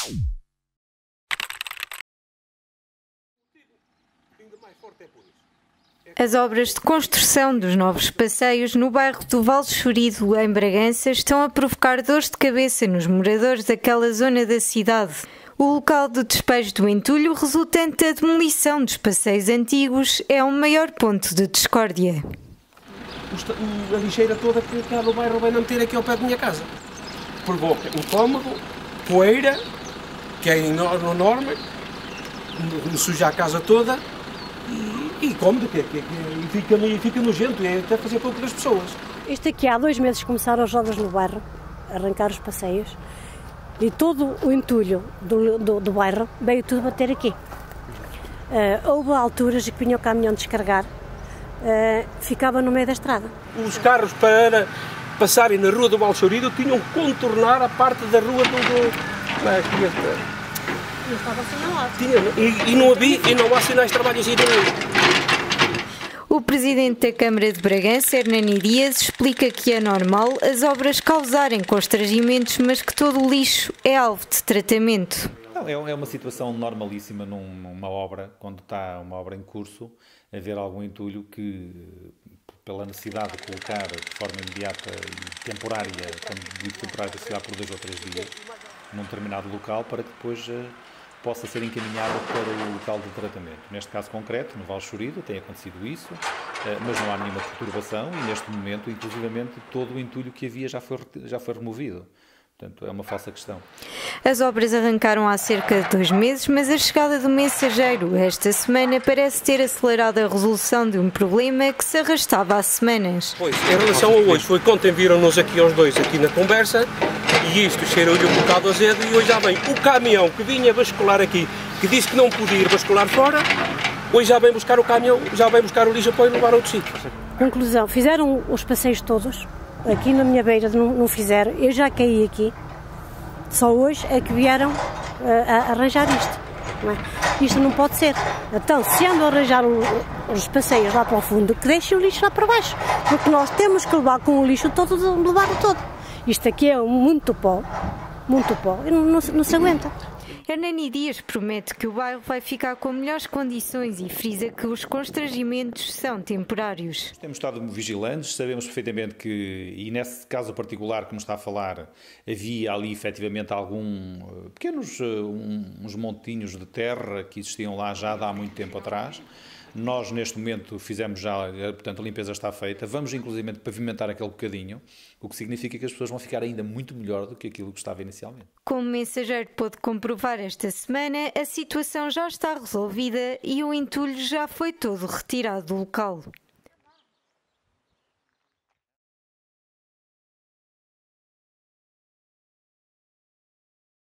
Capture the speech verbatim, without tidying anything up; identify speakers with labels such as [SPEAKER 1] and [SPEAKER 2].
[SPEAKER 1] As obras de construção dos novos passeios no bairro do Val Chorido, em Bragança, estão a provocar dores de cabeça nos moradores daquela zona da cidade. O local de despejo do entulho resultante da demolição dos passeios antigos é o maior ponto de discórdia.
[SPEAKER 2] A lixeira toda que cá no bairro vai não meter aqui ao pé da minha casa. Provoca incómodo, poeira, que é enorme, me suja a casa toda e, e cômodo, que, que, que fica, fica nojento, é até fazer pouco das pessoas.
[SPEAKER 3] Isto aqui há dois meses começaram as obras no bairro, arrancar os passeios, e todo o entulho do, do, do bairro veio tudo bater aqui. Uh, houve alturas que vinha o caminhão descarregar, uh, ficava no meio da estrada.
[SPEAKER 2] Os carros para passarem na rua do Val Chorido tinham que contornar a parte da rua do... do não, aqui,
[SPEAKER 3] não estava assinalado.
[SPEAKER 2] Tinha, e, e não havia, e não há sinais de trabalho assim nenhum.
[SPEAKER 1] O presidente da Câmara de Bragança, Hernani Dias, explica que é normal as obras causarem constrangimentos, mas que todo o lixo é alvo de tratamento.
[SPEAKER 4] Não, é uma situação normalíssima numa obra, quando está uma obra em curso, haver algum entulho que, pela necessidade de colocar de forma imediata e temporária, quando digo temporária, se dá por dois ou três dias, num determinado local, para que depois possa ser encaminhada para o local de tratamento. Neste caso concreto, no Val Chorido, tem acontecido isso, mas não há nenhuma perturbação e neste momento, inclusivamente, todo o entulho que havia já foi, já foi removido. Portanto, é uma falsa questão.
[SPEAKER 1] As obras arrancaram há cerca de dois meses, mas a chegada do mensageiro esta semana parece ter acelerado a resolução de um problema que se arrastava há semanas.
[SPEAKER 2] Pois, em relação a hoje, foi ontem viram-nos aqui aos dois aqui na conversa e isto cheirou-lhe um bocado azedo e hoje já vem o caminhão que vinha bascular aqui, que disse que não podia ir bascular fora, hoje já vem buscar o caminhão, já vem buscar o lixo para ir levar a outro sítio.
[SPEAKER 3] Conclusão, fizeram os passeios todos. Aqui na minha beira não, não fizeram, eu já caí aqui, só hoje é que vieram uh, a arranjar isto. Não é? Isto não pode ser. Então, se andam a arranjar o, os passeios lá para o fundo, que deixem o lixo lá para baixo, porque nós temos que levar com o lixo todo, levar todo. Isto aqui é muito pó, muito pó, e não, não, não se aguenta.
[SPEAKER 1] Hernani Dias promete que o bairro vai ficar com melhores condições e frisa que os constrangimentos são temporários.
[SPEAKER 4] Temos estado vigilantes, sabemos perfeitamente que, e nesse caso particular que nos está a falar, havia ali efetivamente algum pequenos um, uns montinhos de terra que existiam lá já há muito tempo atrás. Nós, neste momento, fizemos já, portanto, a limpeza está feita. Vamos, inclusive, pavimentar aquele bocadinho, o que significa que as pessoas vão ficar ainda muito melhor do que aquilo que estava inicialmente.
[SPEAKER 1] Como o mensageiro pôde comprovar esta semana, a situação já está resolvida e o entulho já foi todo retirado do local.